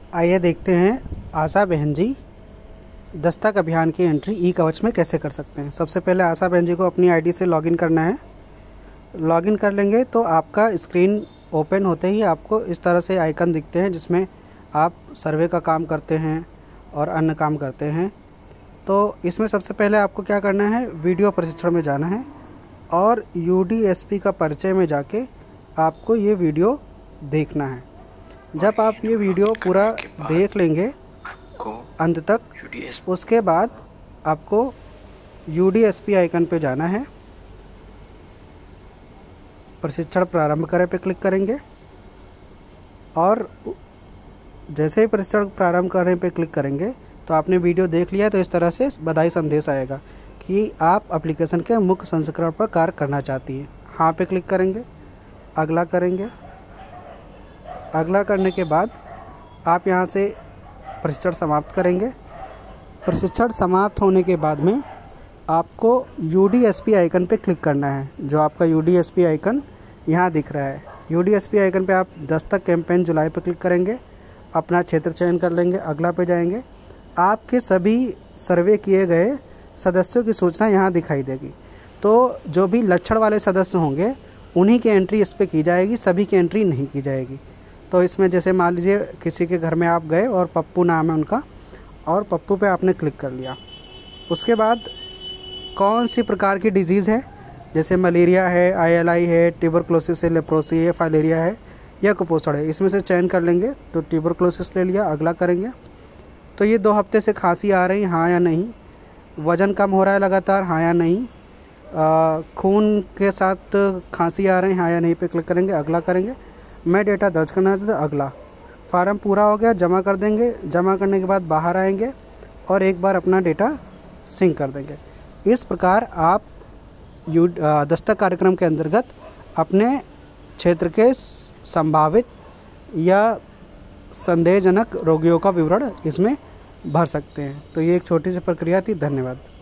आइए देखते हैं आशा बहन जी दस्तक अभियान की एंट्री ई कवच में कैसे कर सकते हैं। सबसे पहले आशा बहन जी को अपनी आईडी से लॉगिन करना है। लॉगिन कर लेंगे तो आपका स्क्रीन ओपन होते ही आपको इस तरह से आइकन दिखते हैं जिसमें आप सर्वे का काम करते हैं और अन्य काम करते हैं। तो इसमें सबसे पहले आपको क्या करना है, वीडियो प्रशिक्षण में जाना है और UDSP का परिचय में जाके आपको ये वीडियो देखना है। जब आप ये वीडियो पूरा देख लेंगे अंत तक, उसके बाद आपको UDSP आइकन पे जाना है। प्रशिक्षण प्रारंभ करें पे क्लिक करेंगे और जैसे ही प्रशिक्षण प्रारंभ करने पे क्लिक करेंगे तो आपने वीडियो देख लिया तो इस तरह से बधाई संदेश आएगा कि आप एप्लीकेशन के मुख्य संस्करण पर कार्य करना चाहती हैं। हाँ पे क्लिक करेंगे, अगला करेंगे। अगला करने के बाद आप यहाँ से प्रशिक्षण समाप्त करेंगे। प्रशिक्षण समाप्त होने के बाद में आपको UDSP आइकन पे क्लिक करना है। जो आपका UDSP आइकन यहाँ दिख रहा है, UDSP आइकन पे आप दस्तक कैंपेन जुलाई पे क्लिक करेंगे, अपना क्षेत्र चयन कर लेंगे, अगला पे जाएंगे। आपके सभी सर्वे किए गए सदस्यों की सूचना यहाँ दिखाई देगी। तो जो भी लक्षण वाले सदस्य होंगे उन्हीं की एंट्री इस पर की जाएगी, सभी की एंट्री नहीं की जाएगी। तो इसमें जैसे मान लीजिए किसी के घर में आप गए और पप्पू नाम है उनका, और पप्पू पे आपने क्लिक कर लिया। उसके बाद कौन सी प्रकार की डिजीज़ है, जैसे मलेरिया है, ILI है, ट्यूबरक्लोसिस है, लेप्रोसी है, फाइलेरिया है या कुपोषण है, इसमें से चयन कर लेंगे। तो ट्यूबरक्लोसिस ले लिया, अगला करेंगे। तो ये 2 हफ्ते से खांसी आ रही, हाँ या नहीं। वज़न कम हो रहा है लगातार, हाँ या नहीं। खून के साथ खांसी आ रही, हाँ या नहीं पे क्लिक करेंगे, अगला करेंगे। मैं डेटा दर्ज करना चाहता हूं, अगला। फार्म पूरा हो गया, जमा कर देंगे। जमा करने के बाद बाहर आएंगे और एक बार अपना डेटा सिंक कर देंगे। इस प्रकार आप दस्तक कार्यक्रम के अंतर्गत अपने क्षेत्र के संभावित या संदेहजनक रोगियों का विवरण इसमें भर सकते हैं। तो ये एक छोटी सी प्रक्रिया थी। धन्यवाद।